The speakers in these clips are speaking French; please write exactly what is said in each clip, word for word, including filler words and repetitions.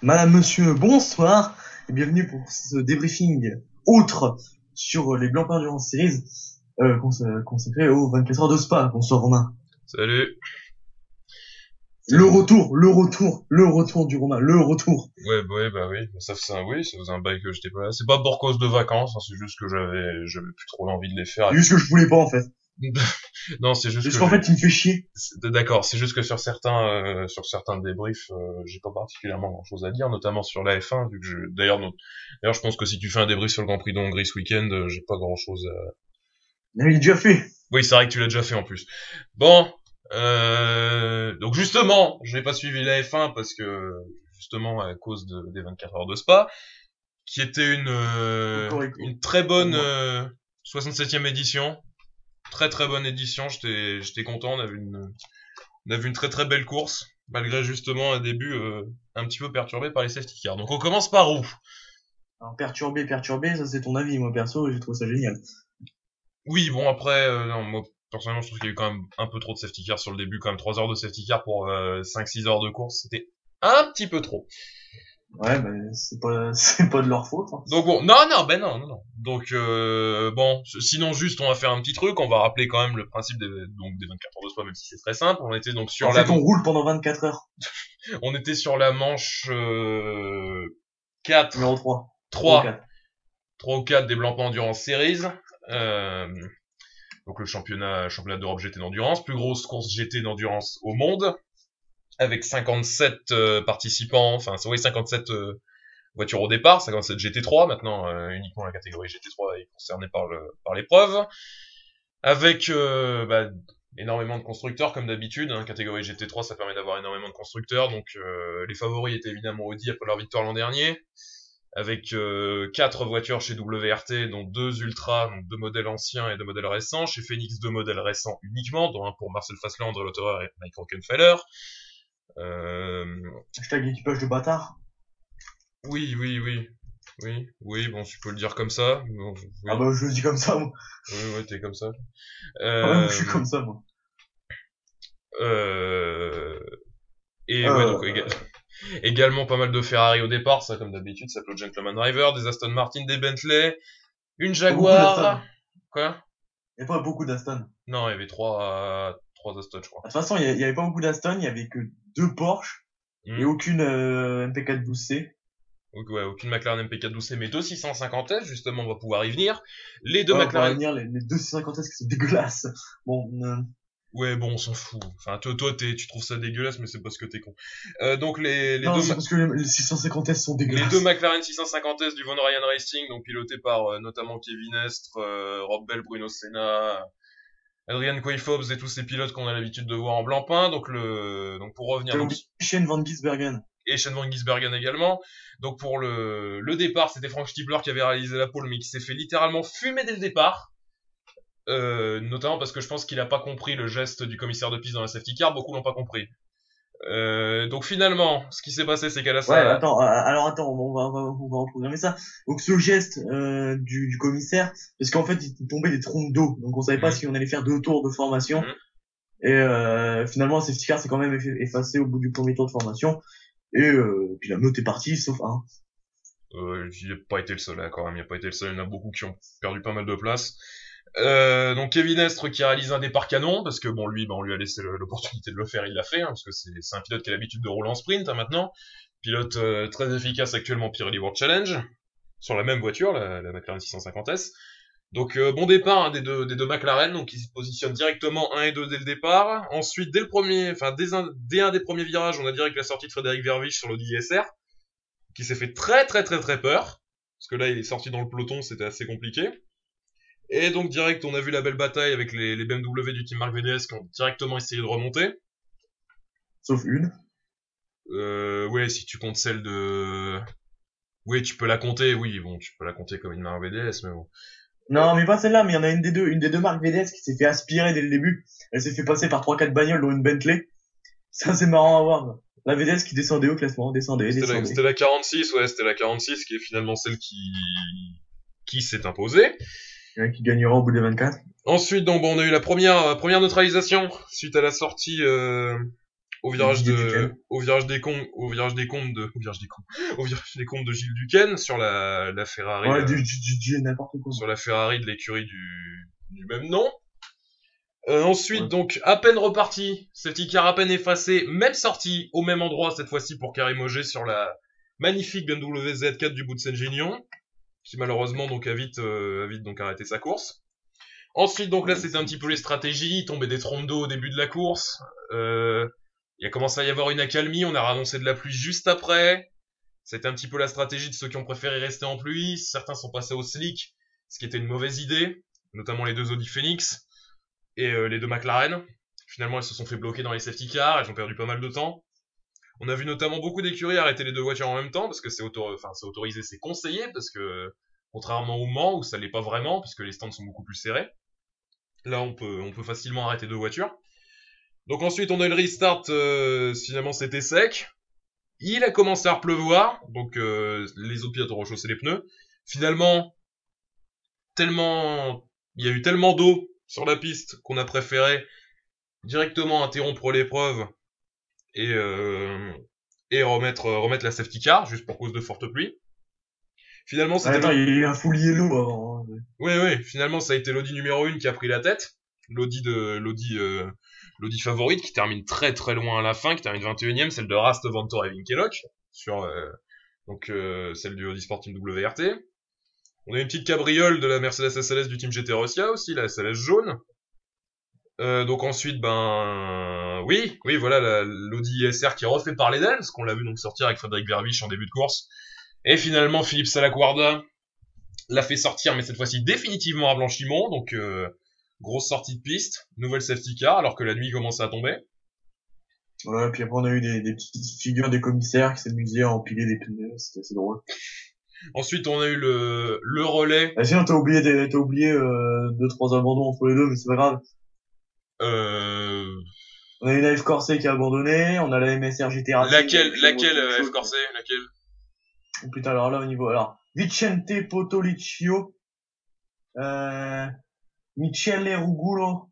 Madame, monsieur, bonsoir et bienvenue pour ce débriefing autre sur les Blancpain Endurance Series euh, cons- consacré aux vingt-quatre heures de Spa. Bonsoir Romain. Salut. Le retour, le retour, le retour du Romain, le retour. Ouais, bah, ouais, bah oui, ça faisait un, oui, ça faisait un bail que j'étais pas là. C'est pas pour cause de vacances, hein, c'est juste que j'avais, j'avais plus trop envie de les faire. C'est juste que je voulais pas en fait. Non, c'est juste Juste que qu'en j'ai- fait, il me fait chier. c'est- d'accord, c'est juste que sur certains, euh, sur certains débriefs, euh, j'ai pas particulièrement grand chose à dire, notamment sur la F un, vu que je, d'ailleurs, non- d'ailleurs, je pense que si tu fais un débrief sur le Grand Prix de Hongrie ce week-end, euh, j'ai pas grand chose à... Mais il est déjà fait. Oui, c'est vrai que tu l'as déjà fait en plus. Bon, euh, donc justement, je n'ai pas suivi la F un parce que, justement, à cause de, des vingt-quatre heures de Spa, qui était une, euh, Cocorico. une très bonne Pour moi. euh, soixante-septième édition. Très très bonne édition, j'étais j'étais content, on avait une on avait une très très belle course, malgré justement un début euh, un petit peu perturbé par les safety cars. Donc on commence par où? Alors, perturbé, perturbé, ça c'est ton avis. Moi perso, j'ai trouvé ça génial. Oui, bon après, euh, non, moi personnellement je trouve qu'il y a eu quand même un peu trop de safety cars sur le début, quand même trois heures de safety car pour euh, cinq six heures de course, c'était un petit peu trop. Ouais, ben c'est pas, c'est pas de leur faute. Hein. Donc bon, non, non, ben non, non, non. Donc euh, bon, sinon juste on va faire un petit truc, on va rappeler quand même le principe des, donc des vingt-quatre heures de Spa, même si c'est très simple. On était donc sur En la, fait, on roule pendant vingt-quatre heures. on était sur la manche euh, quatre, Numéro trois. trois, quatre. trois ou quatre des Blancpain Endurance Series. Euh, donc le championnat, championnat d'Europe G T d'endurance, plus grosse course G T d'endurance au monde, avec cinquante-sept euh, participants, enfin oui cinquante-sept euh, voitures au départ, cinquante-sept G T trois, maintenant euh, uniquement la catégorie G T trois est concernée par le par l'épreuve, avec euh, bah, énormément de constructeurs comme d'habitude, hein, catégorie G T trois ça permet d'avoir énormément de constructeurs, donc euh, les favoris étaient évidemment Audi après leur victoire l'an dernier, avec euh, quatre voitures chez W R T, dont deux Ultra, donc deux modèles anciens et deux modèles récents, chez Phoenix deux modèles récents uniquement, dont un pour Marcel Fasland, Lotterer et Mike Rockenfeller. Euh... Hashtag équipage de bâtard. Oui, oui, oui. Oui, oui, bon, tu peux le dire comme ça. Bon, oui. Ah bah je le dis comme ça moi. Oui, ouais, t'es comme ça. Ouais, Euh... je suis comme ça moi. Euh... Et Euh... ouais, donc éga- également pas mal de Ferrari au départ, ça comme d'habitude, ça s'appelle le Gentleman Driver, des Aston Martin, des Bentley, une Jaguar. Quoi? Il n'y a pas beaucoup d'Aston. Non, il y avait trois, trois Aston, je crois. De toute façon, il n'y avait pas beaucoup d'Aston, il y avait que deux Porsche Hmm. et aucune euh, M P quatre douze C. Donc, ouais, aucune McLaren M P quatre douze C, mais deux six cent cinquante S, justement, on va pouvoir y venir. Les deux Ouais, on va McLaren. venir, les, les deux six cent cinquante S qui sont dégueulasses. Bon, euh, Ouais, bon, on s'en fout. Enfin, toi, toi, t'es, tu trouves ça dégueulasse, mais c'est parce que t'es con. Euh, donc les, les non, deux, c'est Ma- parce que les, les six cent cinquante S sont les dégueulasses. deux McLaren six cent cinquante S du Von Ryan Racing, donc pilotés par euh, notamment Kevin Estre, euh, Rob Bell, Bruno Senna, Adrian Quayfobes et tous ces pilotes qu'on a l'habitude de voir en Blancpain. Donc le, donc pour revenir, T'as donc oublié Shane Van Gisbergen. et Shane Van Gisbergen également. Donc pour le, le départ, c'était Frank Stiebler qui avait réalisé la pole, mais qui s'est fait littéralement fumer dès le départ. Euh, notamment parce que je pense qu'il a pas compris le geste du commissaire de piste dans la safety car, beaucoup l'ont pas compris. Euh, donc finalement, ce qui s'est passé, c'est qu'à la Ouais, salle... attends, euh, alors attends, on va, on va, on va reprogrammer ça. Donc ce geste euh, du, du commissaire, parce qu'en fait il tombait des trompes d'eau, donc on savait pas Mhm. si on allait faire deux tours de formation. Mhm. Et euh, finalement, le safety car s'est quand même eff- effacé au bout du premier tour de formation. Et euh, puis la meute est partie, sauf un. Euh, il a pas été le seul, là, quand même, il a pas été le seul, il y en a beaucoup qui ont perdu pas mal de place. Euh, donc Kevin Estre qui réalise un départ canon, parce que bon, lui, bah, on lui a laissé le- l'opportunité de le faire, il l'a fait, hein, parce que c'est, c'est un pilote qui a l'habitude de rouler en sprint, hein, maintenant. Pilote euh, très efficace actuellement Pirelli World Challenge, sur la même voiture, la, la McLaren six cent cinquante S. Donc euh, bon départ hein, des deux des deux McLaren, donc ils se positionnent directement un et deux dès le départ. Ensuite, dès le premier, enfin dès un, dès un des premiers virages, on a direct la sortie de Frédéric Verviche sur l'Audi S R, qui s'est fait très très très très peur, parce que là il est sorti dans le peloton, c'était assez compliqué. Et donc direct, on a vu la belle bataille avec les, les B M W du team Marc V D S qui ont directement essayé de remonter. Sauf une. Euh, ouais, si tu comptes celle de... Oui, tu peux la compter, oui, bon, tu peux la compter comme une Marc V D S, mais bon. Non, mais pas celle-là, mais il y en a une des deux, une des deux marques V D S qui s'est fait aspirer dès le début. Elle s'est fait passer par trois quatre bagnoles dont une Bentley. Ça, c'est marrant à voir. La V D S qui descendait au classement, descendait, C'était la, descendait. c'était la quarante-six, ouais, c'était la quarante-six qui est finalement celle qui, qui s'est imposée. Il y en a qui gagnera au bout des vingt-quatre. Ensuite, donc, bon, on a eu la première, euh, première neutralisation suite à la sortie, euh, au virage Didier de, Duquesne. au virage des comptes, au virage des comptes de, au virage des comptes, au virage des comptes de Gilles Duquesne sur la, la Ferrari, Ouais, la- du, du, du, du- n'importe quoi. sur la Ferrari de l'écurie du, du même nom. Euh, ensuite, Ouais. donc, à peine reparti, safety car à peine effacé, même sorti au même endroit cette fois-ci pour Karim Ogé sur la magnifique B M W Z quatre du bout de Saint-Gignon, qui malheureusement donc a vite, euh, a vite donc arrêté sa course. Ensuite, donc là, Ouais, c'était c'est- un petit peu les stratégies, il tombait des trompes d'eau au début de la course. Euh, il a commencé à y avoir une accalmie, on a ranoncé de la pluie juste après. C'était un petit peu la stratégie de ceux qui ont préféré rester en pluie. Certains sont passés au slick, ce qui était une mauvaise idée, notamment les deux Audi Phoenix et euh, les deux McLaren. Finalement, elles se sont fait bloquer dans les safety cars, elles ont perdu pas mal de temps. On a vu notamment beaucoup d'écuries arrêter les deux voitures en même temps, parce que c'est auto enfin, c'est autorisé, c'est conseillé, parce que contrairement au Mans, où ça l'est pas vraiment, puisque les stands sont beaucoup plus serrés, là on peut, on peut facilement arrêter deux voitures. Donc ensuite, on a eu le restart, euh, finalement c'était sec. Il a commencé à pleuvoir, donc euh, les autres pilotes ont rechaussé les pneus. Finalement, tellement, il y a eu tellement d'eau sur la piste qu'on a préféré directement interrompre l'épreuve et euh, et remettre remettre la safety car juste pour cause de forte pluie. Finalement, Ouais, c'était attends, le... il y a eu un full yellow avant. Hein. oui oui, finalement ça a été l'Audi numéro un qui a pris la tête, l'Audi de l'Audi euh, l'Audi favorite qui termine très très loin à la fin, qui termine vingt et unième, celle de Rast, Vantore et Winkelhock sur euh, donc euh, celle du Audi Sport Team W R T. On a une petite cabriole de la Mercedes S L S du team G T Rossia aussi, la S L S jaune. Euh, donc ensuite, ben oui, oui, voilà l'Audi S R qui refait parler d'elle, parce qu'on l'a vu donc sortir avec Frédéric Verbiche en début de course. Et finalement, Philippe Salaguarda l'a fait sortir, mais cette fois-ci définitivement à Blanchimont, donc euh, grosse sortie de piste, nouvelle safety car, alors que la nuit commençait à tomber. Ouais, puis après on a eu des, des petites figures des commissaires qui s'amusaient à empiler des pneus, c'était assez drôle. Ensuite, on a eu le, le relais. Ah, sinon t'as oublié, des, t'as oublié euh, deux trois abandons entre les deux, mais c'est pas grave. Euh... On a une A F Corset qui a abandonné, on a la M S R G T Racing. Laquelle, qui- laquelle, qui- euh, qui- F Corset, laquelle? Oh, putain, alors là au niveau, alors Vicente Potoliccio, euh, Michele Rugulo,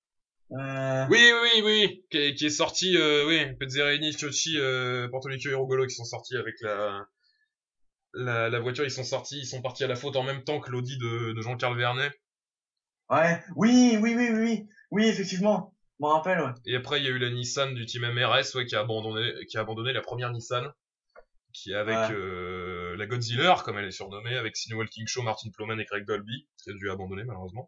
euh, Oui, oui, oui, oui, qui est, qui est sorti, euh, oui, Pezzerini, Ciocci, euh, Portolicchio et Rugolo qui sont sortis avec la, la, la voiture, ils sont sortis, ils sont partis à la faute en même temps que l'Audi de, de Jean-Carl Vernet. ouais, oui, oui, oui, oui, oui, oui, effectivement, je m'en rappelle, ouais. Et après, il y a eu la Nissan du team M R S, ouais, qui a abandonné, qui a abandonné la première Nissan, qui est avec, Ouais. euh, la Godzilla, comme elle est surnommée, avec Sino Walking Show, Martin Ploman et Craig Dolby, qui a dû abandonner, malheureusement.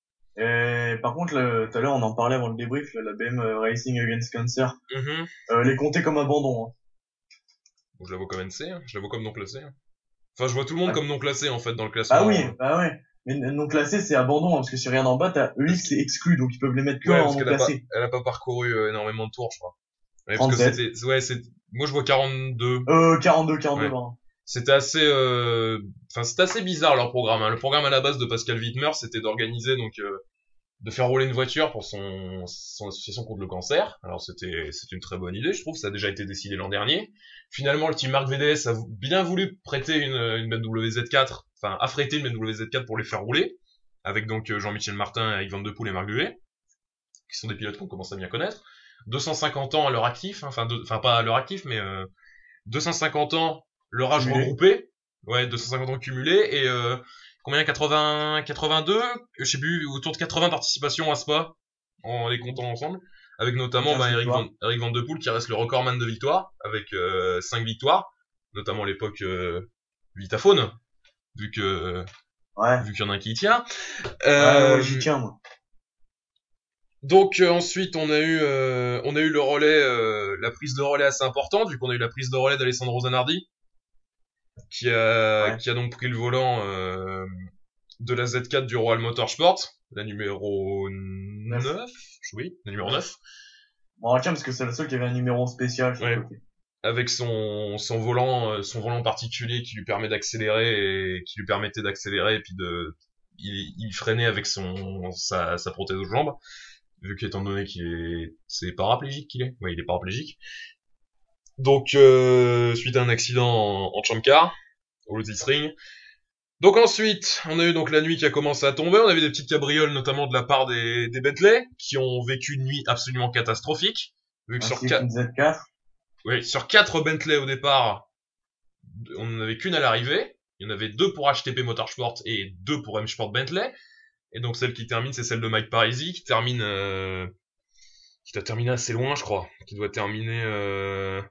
Et par contre, le- tout à l'heure, on en parlait avant le débrief, là, la B M Racing Against Cancer, Mhm. euh, les compter comme abandon. Hein. Bon, je la vois comme N C, hein, je la vois comme non classée. hein. Enfin, je vois tout le monde Ah. comme non classé, en fait, dans le classement. Ah oui, bah ouais. Mais non classé, c'est abandon, hein, parce que si rien en bas, t'as E X qui est exclu, donc ils peuvent les mettre que Ouais, en parce non qu'elle a pas, classé. elle a pas parcouru euh, énormément de tours, je crois. Ouais, parce que trente-sept. c'était, ouais, c'est, moi je vois quarante-deux. Euh, quarante-deux, quarante-deux, Ouais. pardon. C'était assez, euh, enfin, c'était assez bizarre leur programme. Hein. Le programme à la base de Pascal Wittmer, c'était d'organiser donc, euh, de faire rouler une voiture pour son, son association contre le cancer. Alors c'était, c'est une très bonne idée, je trouve. Ça a déjà été décidé l'an dernier. Finalement, le team Marc V D S a bien voulu prêter une, une B M W Z quatre, enfin, affréter une B M W Z quatre pour les faire rouler, avec donc Jean-Michel Martin, Eric Van de Poel et Marc Duvet, qui sont des pilotes qu'on commence à bien connaître. deux cent cinquante ans à leur actif, hein, enfin, de, enfin pas à leur actif, mais euh, deux cent cinquante ans leur âge Cumulé. regroupé, ouais, deux cent cinquante ans cumulés, et euh, combien, quatre-vingts, quatre-vingt-deux, je sais plus, autour de quatre-vingts participations à Spa, en les comptant ensemble, avec notamment bah, Eric, Van, Eric Van de Poel qui reste le recordman de victoires, avec euh, cinq victoires, notamment à l'époque euh, Vitaphone, vu que Ouais. vu qu'il y en a un qui y tient. Euh, Euh, ouais, j'y tiens, moi. Donc euh, ensuite on a eu euh, on a eu le relais, euh, la prise de relais assez importante, vu qu'on a eu la prise de relais d'Alessandro Zanardi, qui a Ouais. qui a donc pris le volant euh, de la Z quatre du Royal Motorsport, la numéro neuf, oui, la numéro neuf, Bon, tiens, parce que c'est le seul qui avait un numéro spécial sur Ouais. le côté. avec son son volant euh, son volant particulier qui lui permet d'accélérer et qui lui permettait d'accélérer et puis de il, il freinait avec son sa sa prothèse aux jambes, vu qu'étant donné qu'il est c'est paraplégique qu'il est, ouais, il est paraplégique. Donc euh, suite à un accident en, en Champ Car au Lotus Ring. Donc ensuite, on a eu donc la nuit qui a commencé à tomber, on avait des petites cabrioles notamment de la part des, des Bentley qui ont vécu une nuit absolument catastrophique. Vu que Un sur Swift, quatre, une Z quatre. oui, sur quatre Bentley au départ, on n'en avait qu'une à l'arrivée. Il y en avait deux pour H T P Motorsport et deux pour M Sport Bentley. Et donc celle qui termine, c'est celle de Mike Parisi, qui termine, euh, qui doit terminer assez loin, je crois. Qui doit terminer, euh,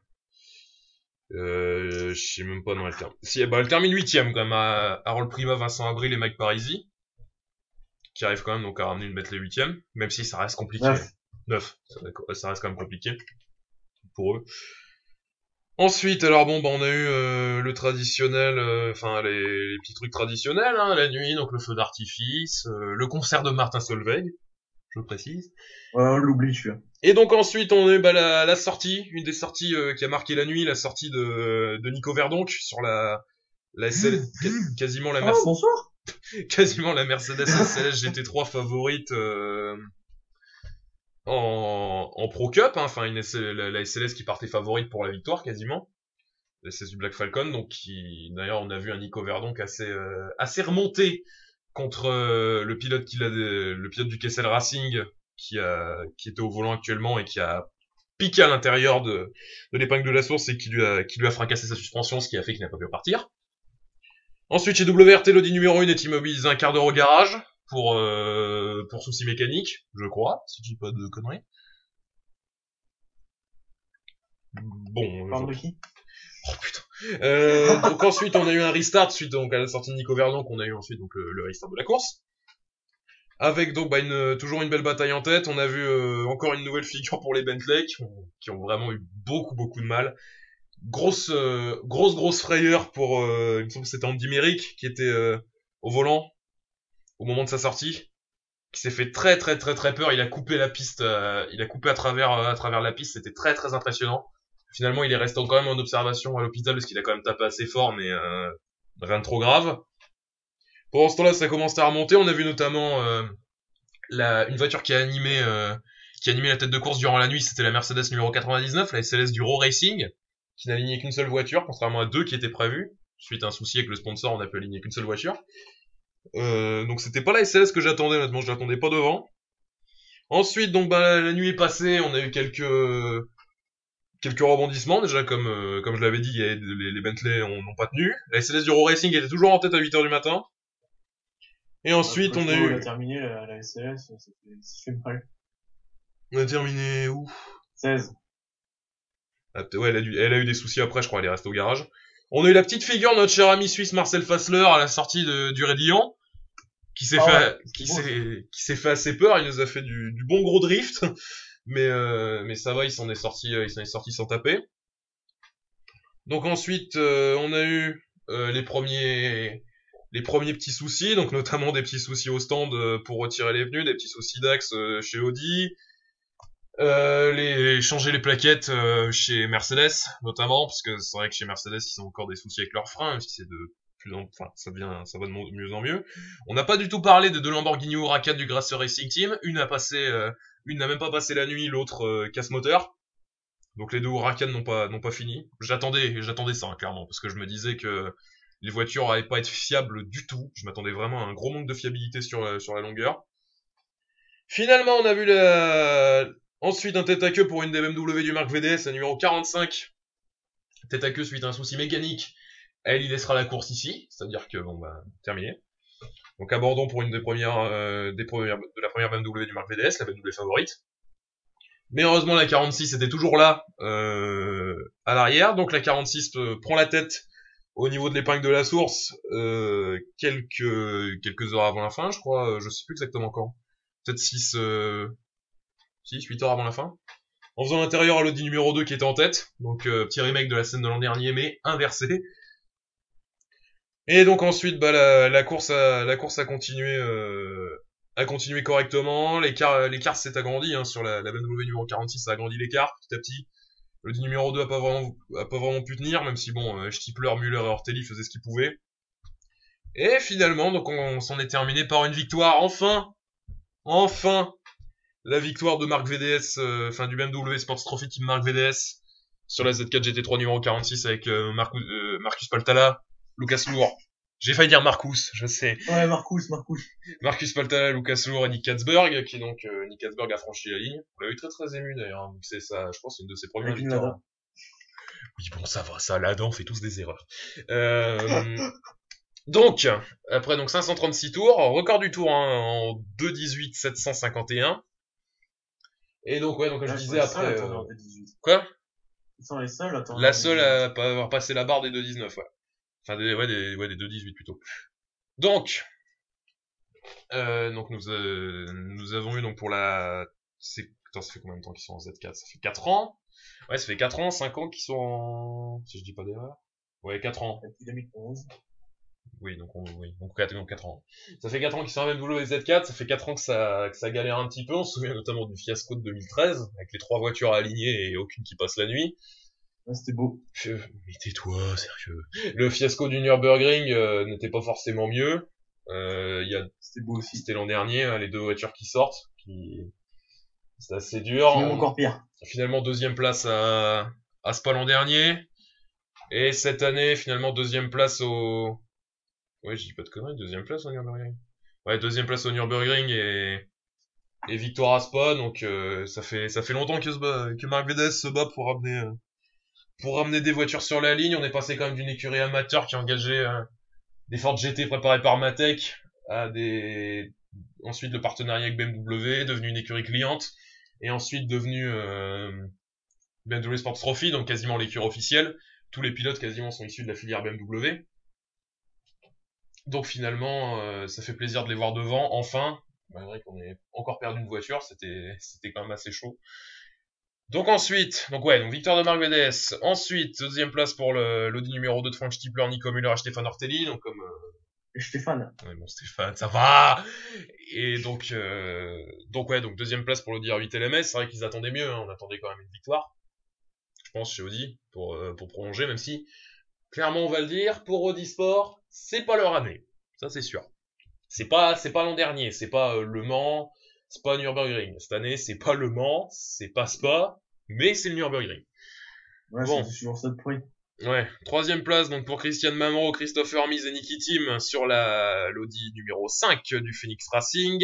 euh, je sais même pas dans elle termine. Si, bah, elle termine huitième quand même à Harold Prima, Vincent Abril et Mike Parisi, qui arrive quand même donc à ramener une Bentley huitième, même si ça reste compliqué. Neuf. Neuf, ça, ça reste quand même compliqué pour eux. Ensuite, alors bon, bah on a eu euh, le traditionnel, enfin euh, les, les petits trucs traditionnels, hein, la nuit, donc le feu d'artifice, euh, le concert de Martin Solveig, je précise. Ouais, on l'oublie, celui-là. Et donc ensuite, on a eu bah, la, la sortie, une des sorties euh, qui a marqué la nuit, la sortie de, de Nico Verdonk sur la, la S L, quasiment la Mercedes, Oh, bonsoir. quasiment la Mercedes S L S G T trois favorite. Euh, En, en Pro Cup, hein, enfin une S L, la, la S L S qui partait favorite pour la victoire quasiment, la S L S du Black Falcon, donc qui d'ailleurs on a vu un Nico Verdonk assez euh, assez remonté contre euh, le pilote qui l'a le pilote du Kessel Racing qui a qui était au volant actuellement et qui a piqué à l'intérieur de de l'épingle de la source et qui lui a qui lui a fracassé sa suspension, ce qui a fait qu'il n'a pas pu repartir. Ensuite chez W R T, l'Audi numéro un est immobilisé un quart d'heure au garage pour euh, pour soucis mécaniques, je crois, si je dis pas de conneries. Bon, Parle de qui? Oh putain. Euh, donc ensuite on a eu un restart suite donc à la sortie de Nico Verdonk, on a eu ensuite donc le, le restart de la course. Avec donc bah une toujours une belle bataille en tête, on a vu euh, encore une nouvelle figure pour les Bentley qui ont, qui ont vraiment eu beaucoup beaucoup de mal. Grosse euh, grosse grosse frayeur pour euh, il me semble que c'était Andy Merrick qui était euh, au volant au moment de sa sortie, qui s'est fait très très très très peur, il a coupé la piste, euh, il a coupé à travers euh, à travers la piste, c'était très très impressionnant. Finalement, il est resté quand même en observation à l'hôpital parce qu'il a quand même tapé assez fort, mais euh, rien de trop grave. Pendant ce temps-là, ça commence à remonter. On a vu notamment euh, la, une voiture qui a animé euh, qui a animé la tête de course durant la nuit. C'était la Mercedes numéro quatre-vingt-dix-neuf, la S L S du Raw Racing, qui n'alignait qu'une seule voiture, contrairement à deux qui étaient prévues. Suite à un souci avec le sponsor, on a pu aligner qu'une seule voiture. Euh, donc c'était pas la S L S que j'attendais, honnêtement, je l'attendais pas devant. Ensuite, donc bah, la nuit est passée, on a eu quelques quelques rebondissements, déjà comme euh, comme je l'avais dit, les, les Bentley n'ont pas tenu. La S L S du Raw Racing était toujours en tête à huit heures du matin. Et ensuite, on a eu... On a terminé la, la S L S, ça fait, ça fait mal. On a terminé où? seize. Ah, ouais, elle a, dû, elle a eu des soucis après, je crois, elle est restée au garage. On a eu la petite figure de notre cher ami suisse Marcel Fassler à la sortie de, du Raidillon, qui s'est Ah fait, ouais, qui bon. s'est, qui s'est fait assez peur. Il nous a fait du, du bon gros drift, mais euh, mais ça va, il s'en est sorti, il s'en est sorti sans taper. Donc ensuite, euh, on a eu euh, les premiers, les premiers petits soucis, donc notamment des petits soucis au stand euh, pour retirer les pneus, des petits soucis d'axe euh, chez Audi. Euh, les changer les plaquettes euh, chez Mercedes notamment, parce que c'est vrai que chez Mercedes ils ont encore des soucis avec leurs freins, même si c'est de plus en enfin ça devient ça va de mieux en mieux. On n'a pas du tout parlé des deux Lamborghini Huracan du Grasser Racing Team, une a passé euh, une n'a même pas passé la nuit, l'autre euh, casse moteur. Donc les deux Huracan n'ont pas n'ont pas fini. J'attendais j'attendais ça hein, clairement, parce que je me disais que les voitures allaient pas être fiables du tout. Je m'attendais vraiment à un gros manque de fiabilité sur la, sur la longueur. Finalement, on a vu la ensuite un tête à queue pour une des B M W du Mark V D S, la numéro quarante-cinq. Tête à queue suite à un souci mécanique. Elle, il laissera la course ici, c'est-à-dire que bon bah terminé. Donc abandon pour une des premières, euh, des premières de la première B M W du Mark V D S, la B M W favorite. Mais heureusement la quarante-six était toujours là euh, à l'arrière, donc la quarante-six euh, prend la tête au niveau de l'épingle de la source euh, quelques quelques heures avant la fin, je crois, je sais plus exactement quand. Peut-être six euh, six, huit heures avant la fin, en faisant l'intérieur à l'Audi numéro deux qui était en tête, donc euh, petit remake de la scène de l'an dernier, mais inversé. Et donc ensuite, bah, la, la course a, la course a continué, euh, a continué correctement, l'écart, l'écart s'est agrandi, hein, sur la, la B M W numéro quarante-six, ça a agrandi l'écart, petit à petit. L'Audi numéro deux a pas vraiment, a pas vraiment pu tenir, même si bon, euh, Stiepler, Müller et Ortelli faisaient ce qu'ils pouvaient. Et finalement, donc on, on s'en est terminé par une victoire, enfin, enfin, la victoire de Mark V D S, euh, enfin du B M W Sports Trophy Team Mark V D S sur la Z quatre G T trois numéro quarante-six avec euh, Marcus, euh, Marcus Paltala, Lucas Moore J'ai failli dire Marcus, je sais. Ouais, Marcus, Marcus. Marcus Paltala, Lucas Lour et Nick Katzberg, qui donc, euh, Nick Katzberg a franchi la ligne. On l'a eu très très ému d'ailleurs, hein. C'est ça, je pense, c'est une de ses premières Avec une victoires. Lada. Oui, bon, ça va, ça, là-dedans, on fait tous des erreurs. Euh, donc, après donc cinq cent trente-six tours, record du tour hein, en deux dix-huit sept cent cinquante et un. Et donc, ouais, donc, comme Là, je ils disais sont les après... seuls à euh, tourner en deux dix-huit. Quoi? Ils sont les seuls à tourner La en seule deux dix-huit. à pas avoir passé la barre des deux dix-neuf, ouais. Enfin, des, ouais, des, ouais, des deux dix-huit plutôt. Donc, euh, donc nous, euh, nous avons eu donc pour la... C'est... Attends, ça fait combien de temps qu'ils sont en Z quatre? Ça fait quatre ans. Ouais, ça fait quatre ans, cinq ans qu'ils sont en... Si je dis pas d'erreur. Ouais, quatre ans. Depuis deux mille onze. Oui, donc on, oui, donc quatre, donc quatre ans. Ça fait quatre ans qu'ils sont en M W Z quatre, ça fait quatre ans que ça, que ça galère un petit peu. On se souvient notamment du fiasco de deux mille treize, avec les trois voitures alignées et aucune qui passe la nuit. Ouais, c'était beau. Je... Mais tais-toi, sérieux. Le fiasco du Nürburgring euh, n'était pas forcément mieux. Euh, y a... C'était beau aussi. C'était l'an dernier, hein, les deux voitures qui sortent, qui... c'est assez dur. C'est même encore pire. Finalement, deuxième place à, à Spa l'an dernier. Et cette année, finalement, deuxième place au... Ouais, je dis pas de conneries, deuxième place au Nürburgring. Ouais, deuxième place au Nürburgring et, et victoire à Spa, donc euh, ça fait ça fait longtemps que, se bat, que Marc Védès se bat pour ramener euh, pour ramener des voitures sur la ligne. On est passé quand même d'une écurie amateur qui a engagé euh, des Ford G T préparés par Matec à des ensuite le partenariat avec B M W, devenu une écurie cliente et ensuite devenu euh, B M W Sports Trophy, donc quasiment l'écurie officielle. Tous les pilotes quasiment sont issus de la filière B M W. Donc finalement, euh, ça fait plaisir de les voir devant, enfin, malgré qu'on ait encore perdu une voiture, c'était c'était quand même assez chaud. Donc ensuite, donc ouais, donc victoire de Marc Védès. Ensuite, deuxième place pour le l'Audi numéro deux de Frank Stiepler, Nico Müller et Stéphane Ortelli, donc comme... Euh... Et Stéphane. Ouais, bon Stéphane, ça va. Et donc, euh... donc ouais, donc deuxième place pour l'Audi R huit L M S, c'est vrai qu'ils attendaient mieux, hein, on attendait quand même une victoire, je pense, chez Audi, pour, euh, pour prolonger, même si... Clairement, on va le dire, pour Audi Sport, c'est pas leur année. Ça, c'est sûr. C'est pas, c'est pas l'an dernier, c'est pas euh, Le Mans, c'est pas Nürburgring. Cette année, c'est pas Le Mans, c'est pas Spa, mais c'est le Nürburgring. Ouais, bon. c'est toujours ça de prix. Ouais. Troisième place, donc, pour Christian Mamro, Christopher Mies et Niki Tim sur la, l'Audi numéro cinq du Phoenix Racing.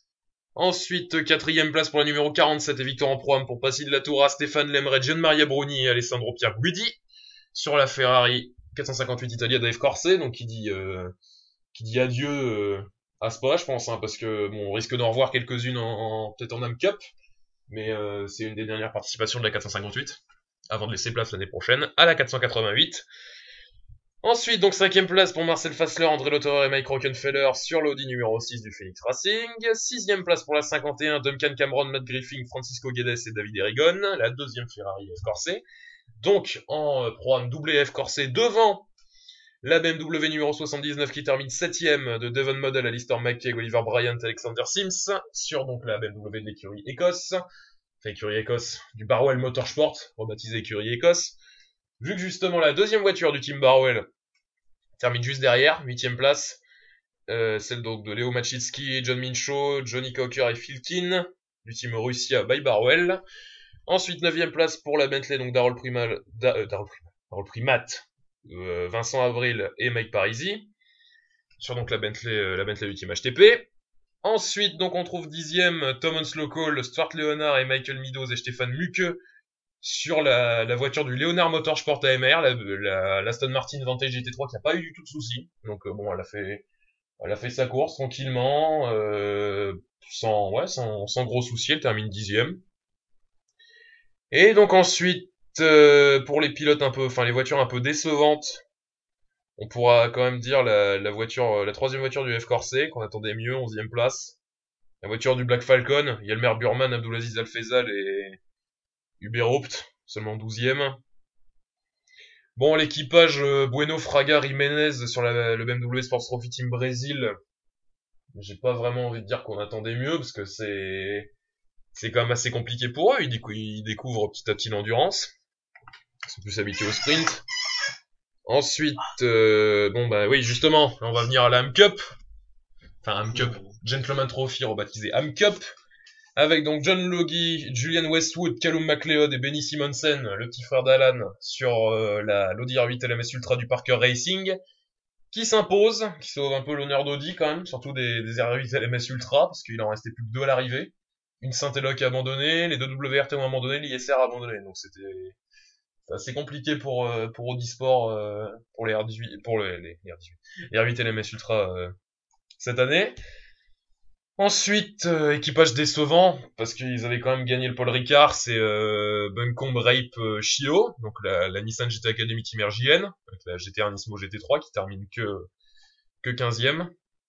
Ensuite, quatrième place pour la numéro quarante-sept et victoire en programme pour Passy de la Toura, Stéphane Lemret, Gian-Maria Bruni et Alessandro Pierre Guidi sur la Ferrari quatre cent cinquante-huit Italia Dave Corset, donc qui dit euh, qui dit adieu euh, à Spa, je pense, hein, parce que bon, on risque d'en revoir quelques-unes en, en peut-être en Am Cup, mais euh, c'est une des dernières participations de la quatre cent cinquante-huit, avant de laisser place l'année prochaine à la quatre cent quatre-vingt-huit. Ensuite, donc cinquième place pour Marcel Fassler, André Lotterer et Mike Rockenfeller sur l'Audi numéro six du Phoenix Racing. Sixième place pour la cinquante et un, Duncan Cameron, Matt Griffin, Francisco Guedes et David Erigon, la deuxième Ferrari F Corset. Donc, en euh, programme doublé F Corset devant la B M W numéro soixante-dix-neuf qui termine septième de Devon Model, Alistair McKay, Oliver Bryant, Alexander Sims, sur donc la B M W de l'écurie Écosse, enfin écurie Écosse, du Barwell Motorsport, rebaptisé écurie Écosse. Vu que justement la deuxième voiture du team Barwell termine juste derrière, huitième place, euh, celle donc de Leo Machitsky, John Mincho, Johnny Cocker et Phil Keane, du team Russia by Barwell. Ensuite, neuvième place pour la Bentley, donc Darrell Primal, da, euh, Darrell Primal, Darrell Primat, euh, Vincent Avril et Mike Parisi, sur donc la Bentley, euh, la Bentley Ultime H T P. Ensuite, donc on trouve dixième Thomas Local, Stuart Leonard et Michael Meadows et Stéphane Muke sur la, la voiture du Leonard Motorsport A M R, la, la, la Aston Martin Vantage G T trois qui a pas eu du tout de soucis. Donc euh, bon, elle a fait, elle a fait sa course tranquillement, euh, sans, ouais, sans, sans gros soucis. Elle termine dixième. Et donc ensuite, euh, pour les pilotes un peu, enfin les voitures un peu décevantes, on pourra quand même dire la, la voiture, la troisième voiture du F Corset, qu'on attendait mieux, onzième place. La voiture du Black Falcon, Yelmer Burman, Abdulaziz Al-Faisal et Hubert Haupt, seulement douzième. Bon, l'équipage euh, Bueno Fraga Jiménez sur la, le B M W Sports Trophy Team Brésil, j'ai pas vraiment envie de dire qu'on attendait mieux, parce que c'est... C'est quand même assez compliqué pour eux, ils, décou ils découvrent petit à petit l'endurance. Ils sont plus habitués au sprint. Ensuite, euh, bon bah oui, justement, on va venir à la Am Cup. Enfin, Am Cup, Gentleman Trophy, rebaptisé Am Cup. Avec donc John Logie, Julian Westwood, Callum MacLeod et Benny Simonsen, le petit frère d'Alan, sur euh, la l'Audi R huit L M S Ultra du Parker Racing, qui s'impose, qui sauve un peu l'honneur d'Audi quand même, surtout des, des R huit L M S Ultra, parce qu'il en restait plus que deux à l'arrivée. Une Saint-Eloc abandonnée, les deux W R T ont abandonné, l'I S R a abandonné, donc c'était assez compliqué pour euh, pour Audi Sport, euh, pour les R dix-huit, pour les, les, les R dix-huit, les R huit L M S Ultra euh, cette année. Ensuite, euh, équipage décevant, parce qu'ils avaient quand même gagné le Paul Ricard, c'est euh, Buncombe Rape euh, Shio, donc la, la Nissan G T Academy Team R J N, avec la G T R Nismo G T trois qui termine que que quinzième.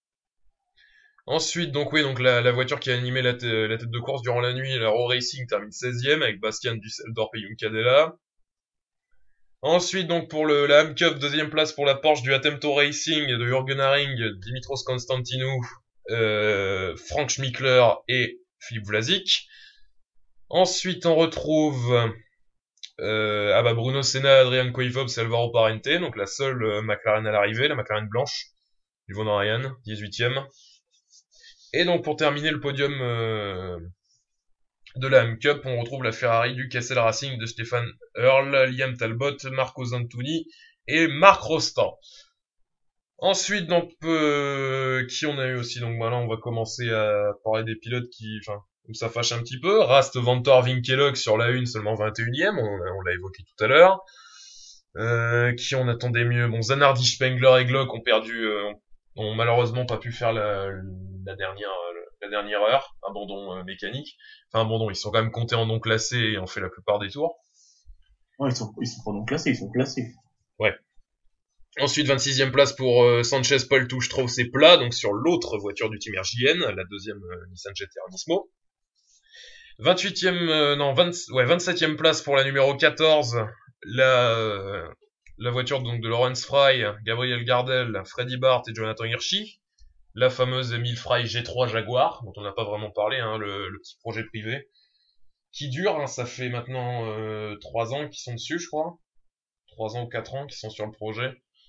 Ensuite, donc oui, donc la, la voiture qui a animé la, la tête de course durant la nuit, la Raw Racing, termine seizième avec Bastian Düsseldorf et Juncadella. Ensuite, donc pour le, la Ham Cup, deuxième place pour la Porsche du Attempto Racing de Jürgen Haring, Dimitros Constantinou, euh, Frank Schmickler et Philippe Vlasic. Ensuite, on retrouve euh, ah bah Bruno Senna, Adrian Koivobs et Alvaro Parente, donc la seule euh, McLaren à l'arrivée, la McLaren blanche du Von Ryan, dix-huitième. Et donc pour terminer le podium euh, de la Ham Cup, on retrouve la Ferrari du Kessel Racing de Stéphane Earl, Liam Talbot, Marco Zantoni et Marc Rostand. Ensuite, donc, euh, qui on a eu aussi, donc voilà, on va commencer à parler des pilotes qui, enfin, où ça fâche un petit peu. Rast, Vanthoor, Vinkelhock sur la une, seulement vingt et unième, on, on l'a évoqué tout à l'heure. Euh, qui on attendait mieux? Bon, Zanardi, Spengler et Glock ont perdu, euh, ont malheureusement pas pu faire la, la dernière, la dernière heure, abandon euh, mécanique. Enfin, abandon, ils sont quand même comptés en non classés et ont fait la plupart des tours. Ouais, ils sont, ils sont pas non classés, ils sont classés. Ouais. Ensuite, vingt-sixième place pour euh, Sanchez, Paul Touche, Strauss et Plat, donc sur l'autre voiture du team R J N, la deuxième euh, Nissan G T R Nismo. vingt-huitième, euh, non, vingt, ouais, vingt-septième place pour la numéro quatorze, la, euh, la voiture donc de Lawrence Fry, Gabriel Gardel, Freddy Bart et Jonathan Hirschi. La fameuse Emile Fry G trois Jaguar, dont on n'a pas vraiment parlé, hein, le, le petit projet privé, qui dure, hein, ça fait maintenant euh, trois ans qu'ils sont dessus, je crois. trois ans ou quatre ans qu'ils sont sur le projet.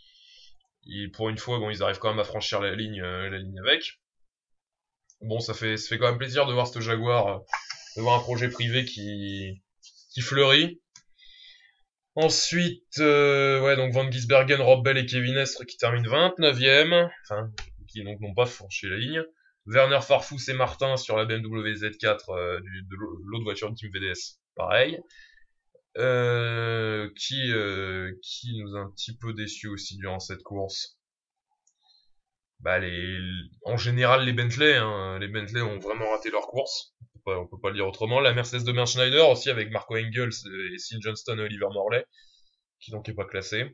Et pour une fois, bon, ils arrivent quand même à franchir la ligne, euh, la ligne avec. Bon, ça fait, ça fait quand même plaisir de voir ce Jaguar, euh, de voir un projet privé qui, qui fleurit. Ensuite, euh, ouais, donc Van Gisbergen, Rob Bell et Kevin Estre qui terminent vingt-neuvième, enfin, qui donc n'ont pas franchi la ligne. Werner Farfus et Martin sur la B M W Z quatre euh, du, de l'autre voiture de Team V D S, pareil. Euh, qui euh, qui nous a un petit peu déçus aussi durant cette course. Bah les, en général les Bentley, hein, les Bentley ont vraiment raté leur course. On peut pas, on peut pas le dire autrement. La Mercedes de Bernd Schneider aussi avec Marco Engels et Sean Johnston et Oliver Morley, qui donc est pas classé.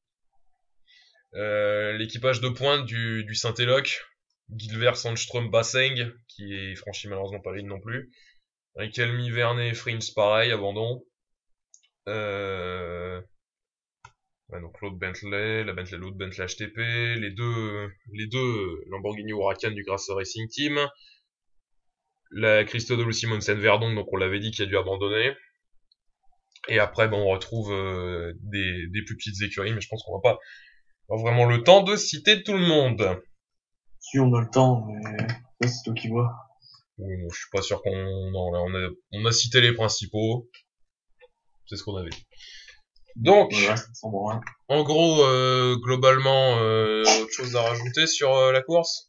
Euh, l'équipage de pointe du, du Saint-Eloc, Gilbert, Sandström, Basseng, qui est franchi malheureusement pas la ligne non plus. Riquelme, Vernet et Frins, pareil, abandon. Euh... Ouais, donc l'autre Bentley, la Bentley, l'autre Bentley H T P, les deux, les deux Lamborghini Huracan du Grasse Racing Team, la Christodoulos Simonsen Verdon, donc on l'avait dit, qui a dû abandonner. Et après, bon, on retrouve euh, des, des plus petites écuries, mais je pense qu'on va pas avoir vraiment le temps de citer tout le monde. Si on a le temps, mais ça c'est toi qui vois. Oui, bon, je suis pas sûr qu'on, non, là, on a, on a cité les principaux. C'est ce qu'on avait dit. Donc, Voilà, ça semble rien. En gros, euh, globalement, euh, autre chose à rajouter sur euh, la course?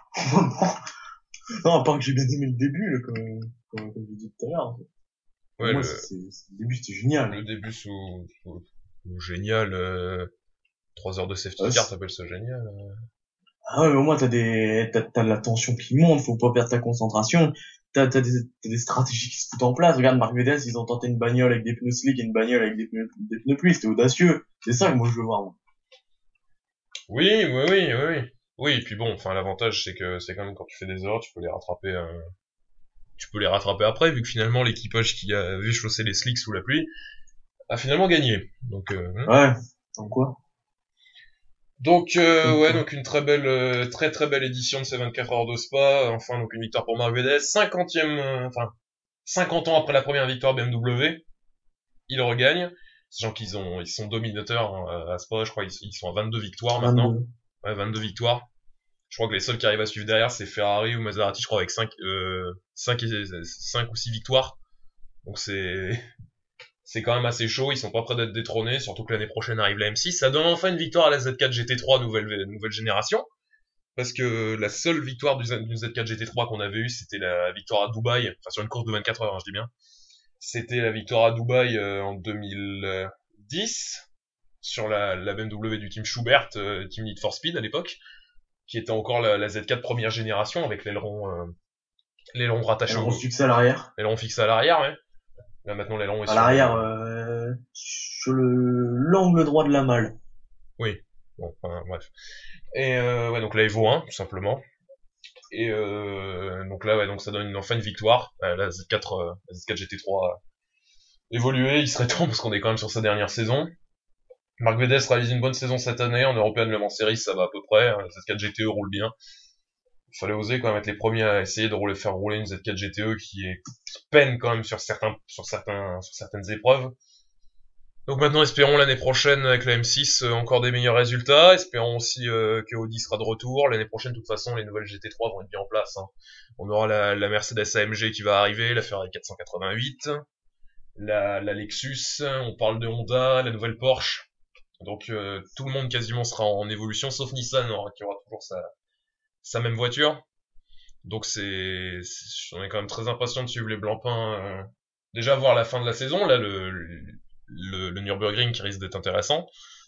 Non, à part que j'ai bien aimé le début, là, comme, comme, comme j'ai dit tout à l'heure. Ouais, moi, le, c'est, c'est, le début c'était génial. Le début sous, sous, sous génial, euh, trois heures de safety Ouais, car, c'est... t'appelles ça génial? Euh... Ah ouais, mais au moins t'as des, t'as, t'as de la tension qui monte, faut pas perdre ta concentration. T'as, t'as des, t'as des stratégies qui se foutent en place. Regarde, Marc Védès, ils ont tenté une bagnole avec des pneus slick et une bagnole avec des pneus, des pneus pluie, c'était audacieux. C'est ça que moi je veux voir, moi. Oui, oui, oui, oui, oui. Oui, et puis bon, enfin, l'avantage, c'est que, c'est quand même quand tu fais des erreurs, tu peux les rattraper, euh, tu peux les rattraper après, vu que finalement, l'équipage qui avait chaussé les slicks sous la pluie a finalement gagné. Donc, euh, Ouais. Sans quoi? Donc euh, ouais, donc une très belle, euh, très très belle édition de ces vingt-quatre heures de Spa. Enfin, donc une victoire pour Marc Védès, cinquantième, euh, enfin cinquante ans après la première victoire B M W, il regagne. Sachant qu'ils ont, ils sont dominateurs hein, à Spa, je crois ils, ils sont à vingt-deux victoires maintenant. vingt-deux. Ouais, vingt-deux victoires. Je crois que les seuls qui arrivent à suivre derrière, c'est Ferrari ou Maserati, je crois, avec cinq, euh, cinq, cinq ou six victoires. Donc c'est, c'est quand même assez chaud, ils sont pas prêts d'être détrônés, surtout que l'année prochaine arrive la M six. Ça donne enfin une victoire à la Z quatre G T trois nouvelle, nouvelle génération, parce que la seule victoire du, du Z quatre G T trois qu'on avait eue, c'était la victoire à Dubaï, enfin sur une course de vingt-quatre heures, hein, je dis bien. C'était la victoire à Dubaï euh, en deux mille dix, sur la, la B M W du team Schubert, euh, team Need for Speed à l'époque, qui était encore la, la Z quatre première génération, avec l'aileron euh, l'aileron rattaché Alors, au... on fixe à l'arrière. L'aileron fixé à l'arrière, ouais. Là maintenant l'aileron est À sur... l'arrière, euh, sur le l'angle droit de la malle. Oui, bon, enfin, bref. Et euh, ouais, donc là Evo un, tout simplement. Et euh, donc là, ouais, donc ça donne une, enfin une victoire. Euh, la Z quatre, euh, la Z quatre G T trois a évolué, il serait temps parce qu'on est quand même sur sa dernière saison. Marc Védès réalise une bonne saison cette année, en European Le Mans Series ça va à peu près, la Z quatre G T E roule bien. Il fallait oser quand même être les premiers à essayer de rouler, faire rouler une Z quatre G T E qui est qui peine quand même sur certains, sur certains, sur certaines épreuves. Donc maintenant, espérons l'année prochaine avec la M six euh, encore des meilleurs résultats. Espérons aussi euh, que Audi sera de retour. L'année prochaine, de toute façon, les nouvelles G T trois vont être bien en place. Hein. On aura la, la Mercedes A M G qui va arriver, la Ferrari quatre cent quatre-vingt-huit, la, la Lexus, on parle de Honda, la nouvelle Porsche. Donc euh, tout le monde quasiment sera en évolution, sauf Nissan hein, qui aura toujours sa, sa même voiture. Donc c'est, on est quand même très impatient de suivre les Blancpains. Euh, déjà voir la fin de la saison, là le, le, le Nürburgring qui risque d'être intéressant.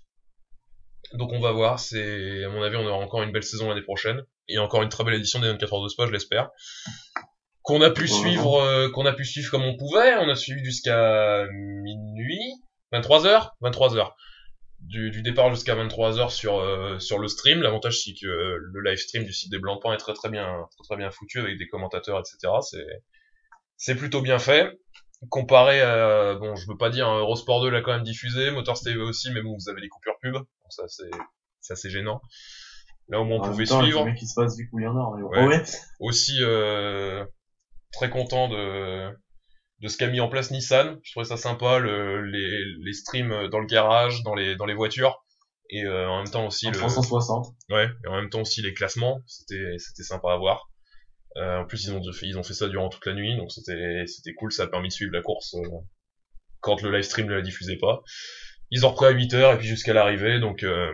Donc on va voir, c'est à mon avis on aura encore une belle saison l'année prochaine et encore une très belle édition des vingt-quatre heures de Spa, je l'espère. Qu'on a pu suivre, euh, qu'on a pu suivre comme on pouvait, on a suivi jusqu'à minuit, vingt-trois heures, vingt-trois heures. Du, du départ jusqu'à vingt-trois heures sur euh, sur le stream. L'avantage c'est que euh, le live stream du site des Blancpains est très très bien très très bien foutu avec des commentateurs et cetera. C'est c'est plutôt bien fait. Comparé à bon, je veux pas dire Eurosport deux l'a quand même diffusé, Motors T V aussi, mais bon vous avez les coupures pub, donc ça c'est c'est assez gênant. Là au moins on En pouvait même temps, suivre. Le mec qui se passe du coup il y en a. Mais... Ouais. Oh, ouais. Aussi euh, très content de de ce qu'a mis en place Nissan. Je trouvais ça sympa, le, les, les streams dans le garage, dans les, dans les voitures, et euh, en même temps aussi en le... trois cent soixante. Ouais, et en même temps aussi les classements, c'était, c'était sympa à voir. Euh, en plus ils ont fait, ils ont fait ça durant toute la nuit, donc c'était, c'était cool, ça a permis de suivre la course euh, quand le live stream ne la diffusait pas. Ils ont repris à huit heures et puis jusqu'à l'arrivée, donc euh,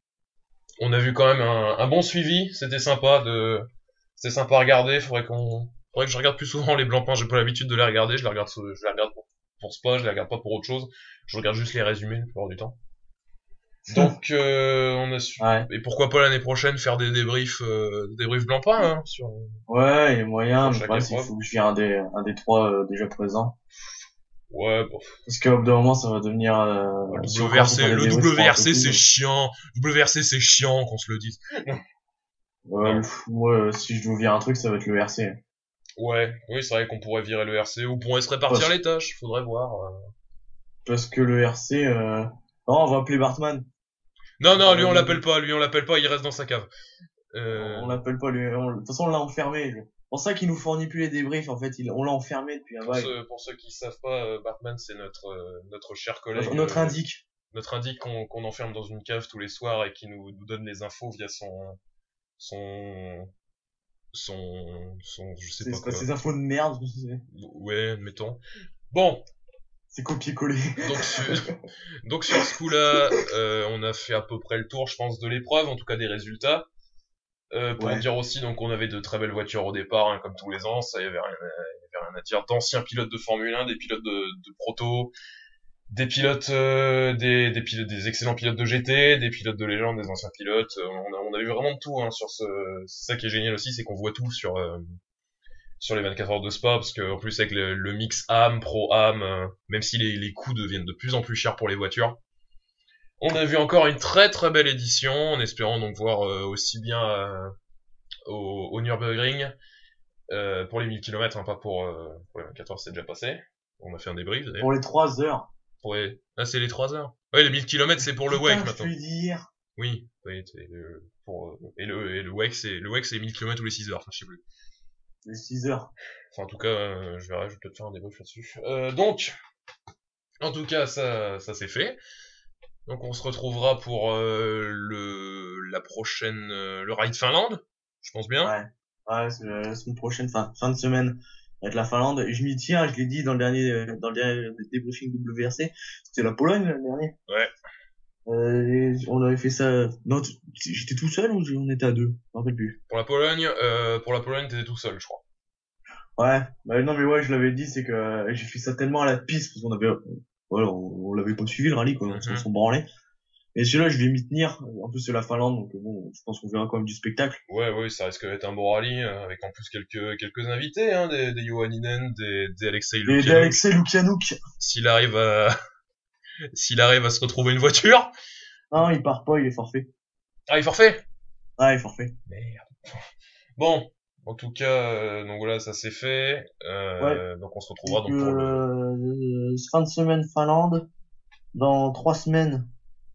on a vu quand même un, un bon suivi, c'était sympa de, c'était sympa à regarder, faudrait qu'on faudrait que je regarde plus souvent les Blancpains, j'ai pas l'habitude de les regarder, je les regarde, je les regarde pour, pour Spa, je les regarde pas pour autre chose, je regarde juste les résumés la plupart du temps. Donc euh, on a su... Ouais. Et pourquoi pas l'année prochaine faire des débriefs, euh, des débriefs Blancpains hein, sur... Ouais, il y a moyen, sur mais chaque ouais, il épreuve. faut que je vire un des, un des trois euh, déjà présents. Ouais, bon. Parce qu'au bout d'un moment, ça va devenir... Euh, Le si W R C, le W R C c'est plus, chiant, le W R C c'est chiant qu'on se le dise. Ouais, le fou, moi, si je dois virer un truc, ça va être le R C. Ouais, oui, c'est vrai qu'on pourrait virer le R C, ou on pourrait se répartir Parce... les tâches, faudrait voir. Euh... Parce que le R C, euh... non, on va appeler Bartman. Non, non, lui on l'appelle pas, lui on l'appelle pas, il reste dans sa cave. Euh... On l'appelle pas, lui. On... De toute façon, on l'a enfermé. C'est pour ça qu'il nous fournit plus les débriefs, en fait. Il... On l'a enfermé depuis un bail. Pour, ceux, pour ceux qui savent pas, euh, Bartman c'est notre, euh, notre cher collègue. Notre euh, indique. Notre indique qu'on qu'on enferme dans une cave tous les soirs et qui nous, nous donne les infos via son... son... son... son... je sais pas quoi. Ces infos de merde. Ouais, admettons. Bon. C'est copier-coller. Donc sur, donc sur ce coup-là, euh, on a fait à peu près le tour, je pense, de l'épreuve, en tout cas des résultats. Euh, pour ouais. dire aussi, donc on avait de très belles voitures au départ, hein, comme tous les ans, ça y avait rien, il y avait rien à dire. D'anciens pilotes de Formule un, des pilotes de, de proto, des pilotes, euh, des, des pilotes, des excellents pilotes de G T, des pilotes de légende, des anciens pilotes. On a, on a eu vraiment de tout hein, sur ce. C'est ça qui est génial aussi, c'est qu'on voit tout sur. Euh, sur les vingt-quatre heures de Spa, parce que en plus avec le, le mix A M, Pro A M, euh, même si les, les coûts deviennent de plus en plus chers pour les voitures, on a vu encore une très très belle édition, en espérant donc voir euh, aussi bien euh, au, au Nürburgring, euh, pour les mille kilomètres, hein, pas pour, euh, pour les vingt-quatre heures, c'est déjà passé. On a fait un débrief d'ailleurs. Pour les trois heures. Pour les... Ah, c'est les trois heures. Ouais, les mille kilomètres, c'est pour le Wake maintenant. Dire. Oui, oui le, pour, et le, et le Wake, c'est le Wake, c'est les mille kilomètres ou les six heures, enfin, je sais plus. Les six heures. Enfin, en tout cas, euh, je verrai, je vais peut-être faire un débrief là-dessus. Euh, donc, en tout cas, ça, ça c'est fait. Donc, on se retrouvera pour euh, le, la prochaine, euh, le Ride Finlande, je pense bien. Ouais, ouais, c'est la semaine prochaine, fin, fin de semaine. avec la Finlande. Et je m'y tiens, je l'ai dit dans le dernier, euh, dans le dernier débriefing W R C. C'était la Pologne, le dernier. Ouais. Euh, et on avait fait ça, non, t- j'étais tout seul ou on était à deux? Je me rappelle plus. Pour la Pologne, euh, pour la Pologne, t'étais tout seul, je crois. Ouais, bah, non, mais ouais, je l'avais dit, c'est que euh, j'ai fait ça tellement à la piste, parce qu'on avait, voilà, on, on l'avait pas suivi le rallye, quoi, on s'en Mhm. s'en branlait. Et celui-là, je vais m'y tenir. En plus, c'est la Finlande, donc bon, je pense qu'on verra quand même du spectacle. Ouais, ouais, ça risque d'être un bon rallye, euh, avec en plus quelques, quelques invités, hein, des, des Johanninen, des, des Alexei Et Lukianouk. d'Alexei Lukianouk. S'il arrive à, s'il arrive à se retrouver une voiture. Non, il part pas, il est forfait. Ah, il est forfait? Ah, il est forfait. Merde. Bon. En tout cas, euh, donc voilà, ça c'est fait. Euh, Ouais. donc on se retrouvera Donc, donc pour le, euh, fin de semaine Finlande. Dans trois semaines,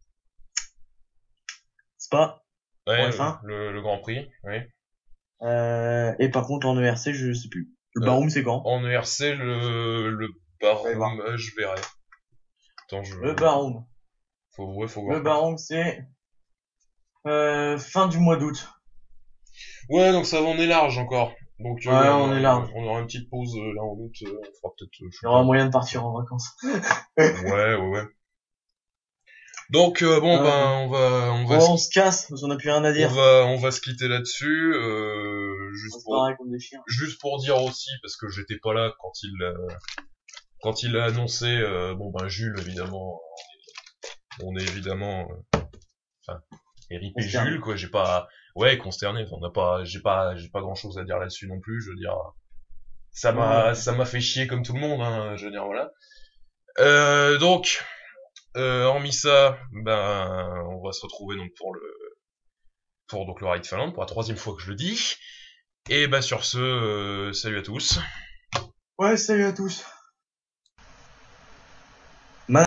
Spa, en ouais, F un. le, le Grand Prix, oui. Euh, et par contre, en E R C, je sais plus. Le Euh, Baroum, c'est quand? En E R C, le, le Allez voir. Baroum, euh, je verrai. Attends, je, Le Baroum. faut, ouais, faut voir. Le Baroum, c'est euh, fin du mois d'août. Ouais, donc ça va, on est large encore. Donc, euh, Ouais, ouais, on est large. On aura une petite pause euh, là en août. Euh, on fera peut-être. Euh, je sais Il y aura pas. moyen de partir en vacances. Ouais, ouais, ouais. Donc euh, bon, Euh, ben on va, on va, bon, se, on se casse, parce qu'on a plus rien à on dire. va, on va se quitter là-dessus. Euh, On juste se pour, barrer comme des chiens. juste pour dire aussi, parce que j'étais pas là quand il, euh, quand il a annoncé. Euh, bon ben Jules évidemment, on est évidemment, euh, enfin, R I P Consterné. Jules quoi. J'ai pas, ouais, consterné. On n'a pas, j'ai pas, j'ai pas grand chose à dire là-dessus non plus. Je veux dire, ça m'a, Ouais. ça m'a fait chier comme tout le monde. Hein, je veux dire voilà. Euh, donc, euh, hormis ça, ben, on va se retrouver donc pour le, pour donc le Ride Finlande, pour la troisième fois que je le dis. Et bah sur ce, euh, salut à tous. Ouais, salut à tous.